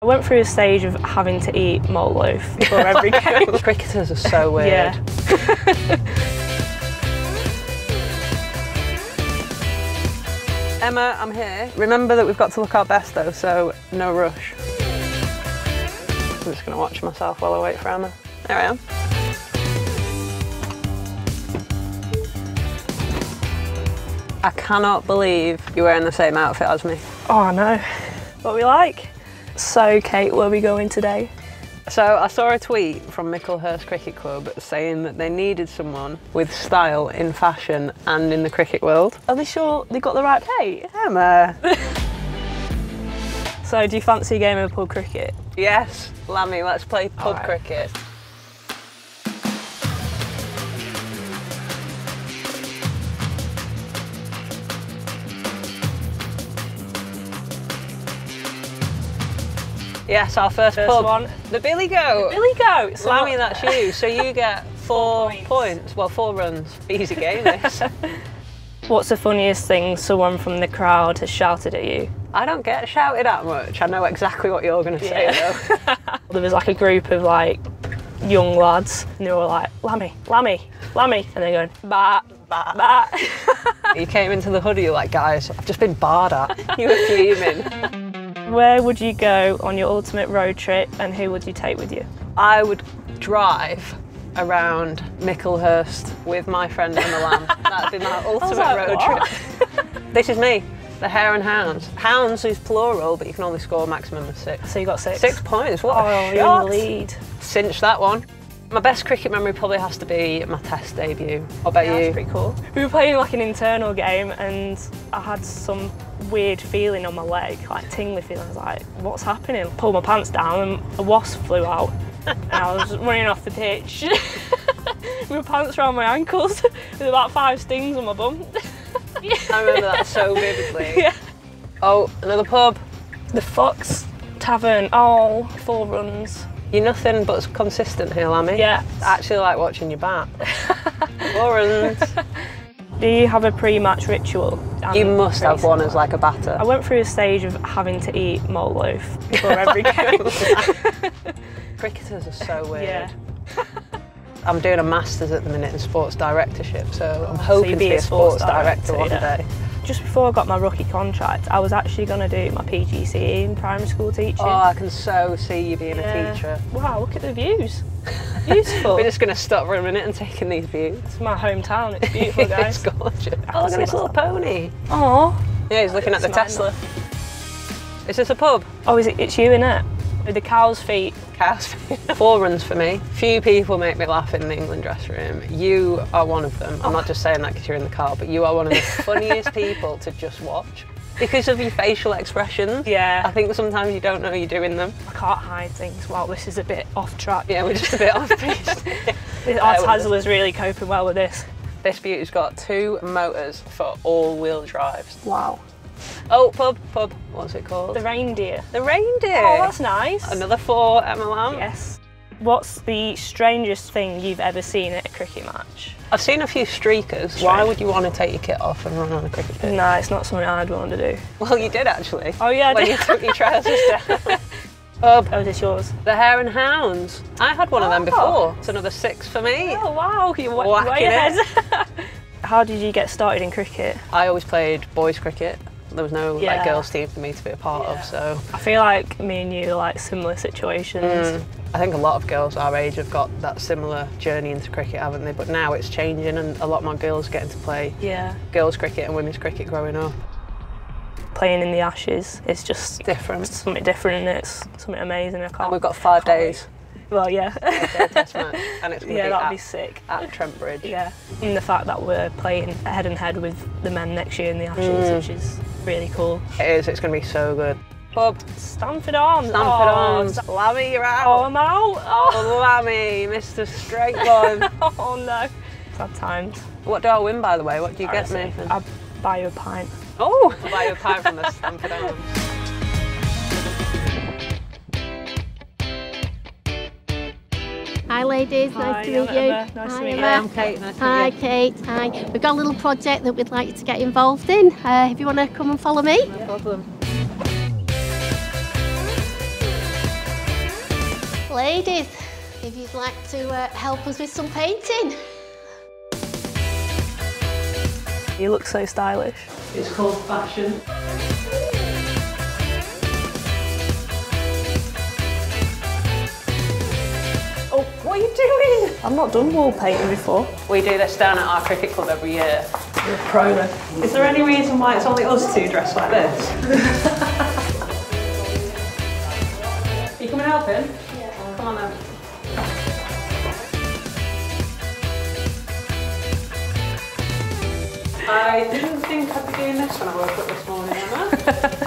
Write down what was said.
I went through a stage of having to eat malt loaf before every game. Cricketers are so weird. Yeah. Emma, I'm here. Remember that we've got to look our best though, so no rush. I'm just going to watch myself while I wait for Emma. There I am. I cannot believe you're wearing the same outfit as me. Oh no. What we like? So Kate, where are we going today? So I saw a tweet from Micklehurst Cricket Club saying that they needed someone with style in fashion and in the cricket world. Are they sure they got the right Kate? Emma! So do you fancy a game of pub cricket? Yes, Lammy, let's play pub cricket. Yes, our first pub. One. The Billy Goat. The Billy Goat. So Lammy, that's you. So you get 4 points. Well, 4 runs. Easy game, this. What's the funniest thing someone from the crowd has shouted at you? I don't get shouted at much. I know exactly what you're going to say, though. There was like a group of like young lads and they were all like, Lammy, Lammy, Lammy. And they're going, bat, bat, bat. You came into the hoodie, you're like, guys, I've just been barred at. You were fuming. Where would you go on your ultimate road trip and who would you take with you? I would drive around Micklehurst with my friend Emma Lamb. That'd be my ultimate road trip. This is me, the Hare and Hounds. Hounds is plural, but you can only score a maximum of 6. So you got 6? 6 points, what a you're shot. in the lead. Cinch that one. My best cricket memory probably has to be my Test debut. What about you? That's pretty cool. We were playing like an internal game and I had some weird feeling on my leg, like tingly feeling. I was like, what's happening? I pulled my pants down and a wasp flew out and I was running off the pitch with my pants around my ankles with about 5 stings on my bum. I remember that so vividly. Yeah. Oh, another pub. The Fox Tavern. Oh, 4 runs. You're nothing but consistent here, Lammy. Yeah. I actually like watching you bat. 4 runs. Do you have a pre-match ritual? You must have one as like a batter. I went through a stage of having to eat malt loaf before every game. Cricketers are so weird. Yeah. I'm doing a master's at the minute in sports directorship, so I'm hoping to be a sports director one day. Just before I got my rookie contract, I was actually going to do my PGCE in primary school teaching. Oh, I can so see you being a teacher. Wow, look at the views. Beautiful. We're just going to stop for a minute and take in these views. It's my hometown, it's beautiful, guys. It's gorgeous. Oh, look at this little pony. Oh. Yeah, he's looking at the Tesla. Is this a pub? Oh, it's you, innit? With the cow's feet. Cow's feet. 4 runs for me. Few people make me laugh in the England dressing room. You are one of them. I'm not just saying that because you're in the car, but you are one of the funniest people to just watch. Because of your facial expressions. Yeah. I think sometimes you don't know you're doing them. I can't hide things. Wow, this is a bit off track. Yeah, we're just a bit off piste. Our Tesla's really coping well with this. This beauty's got 2 motors for all-wheel drives. Wow. Oh, pub. What's it called? The Reindeer. The Reindeer. Oh, that's nice. Another 4, Emma Lamb. Yes. What's the strangest thing you've ever seen at a cricket match? I've seen a few streakers. Why would you want to take your kit off and run on a cricket pitch? No, it's not something I'd want to do. Well, you did actually. Oh yeah, I when did. you took your trousers down. Pub. Oh, is this yours? The Hare and Hounds. I had one of them before. It's another 6 for me. Oh wow, you're way ahead. How did you get started in cricket? I always played boys cricket. There was no like girls team for me to be a part of, so. I feel like me and you are like similar situations. I think a lot of girls our age have got that similar journey into cricket, haven't they? But now it's changing and a lot more girls getting to play girls cricket and women's cricket growing up. Playing in the Ashes, it's just different. It's something different and it's something amazing. And we've got 5 days. Well, yeah. Test match, and it's going to be that'd be sick. At Trent Bridge. Yeah. And the fact that we're playing head and head with the men next year in the Ashes, which is really cool. It is, it's going to be so good. Pub. Stamford Arms. Stamford Arms. Lammy, you're out. Oh, I'm out. Oh, Lammy, Mr. Straight One. Oh no. Sad times. What do I win, by the way? What do you get me? I'll buy you a pint. Oh, I'll buy you a pint from the Stamford Arms. Hi ladies, nice to meet you. Nice to meet you. I'm Kate, nice to meet you. Hi Kate, hi. We've got a little project that we'd like you to get involved in. If you want to come and follow me. No problem. ladies if you'd like to help us with some painting. You look so stylish. It's called fashion. Oh, what are you doing? I've not done wall painting before. We do this down at our cricket club every year. You're a pro then. Is there any reason why it's only us two dressed like this? You coming helping? Yeah. Come on then. I didn't think I'd be doing this when I woke up this morning, Emma.